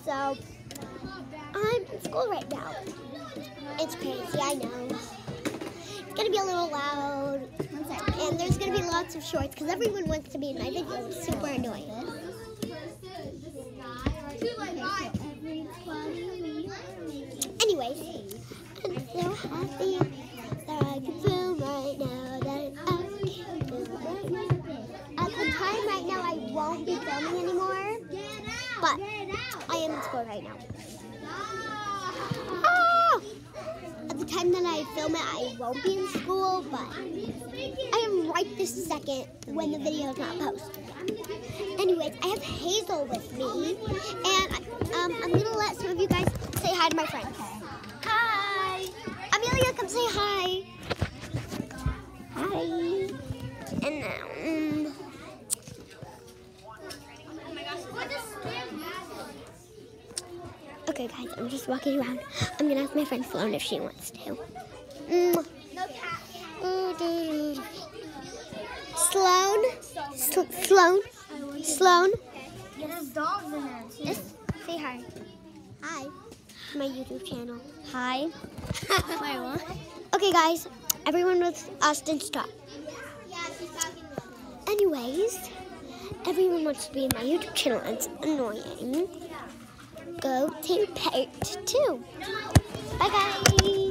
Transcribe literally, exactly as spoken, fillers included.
So, I'm in school right now. It's crazy, I know. It's gonna be a little loud, and there's gonna be lots of shorts because everyone wants to be in my video. It's super annoying. Anyways, I'm so happy that I can film right now. That I can film right now. At the time right now, I won't be filming anymore, but I am in school right now. Ah! At the time that I film it, I won't be in school, but I am right this second when the video is not posted. Anyways, I have Hazel with me, and um, I'm going to let some of you guys say hi to my friends. Hi! Amelia, come say hi. Hi. And now, um, okay, guys, I'm just walking around. I'm going to ask my friend Sloan if she wants to. Mm. Sloan? S Sloan? Sloan? There's dogs in there too. Just say hi. Hi. My YouTube channel. Hi. My what? Okay, guys. Everyone with Austin, stop. Anyways, everyone wants to be in my YouTube channel. It's annoying. Go to part two. Bye, guys.